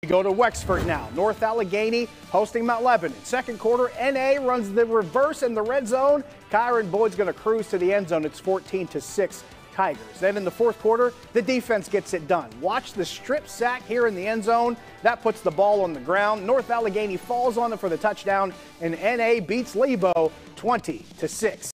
Go to Wexford now. North Allegheny hosting Mount Lebanon. Second quarter, NA runs the reverse in the red zone. Kyron Boyd's going to cruise to the end zone. It's 14-6 Tigers. Then in the fourth quarter, the defense gets it done. Watch the strip sack here in the end zone. That puts the ball on the ground. North Allegheny falls on it for the touchdown, and NA beats Lebo 20-6.